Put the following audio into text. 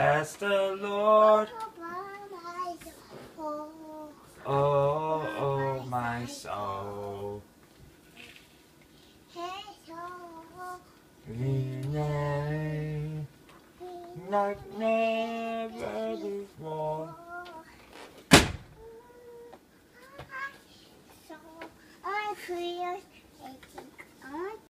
Bless the Lord, oh my soul. Like never before. So I feel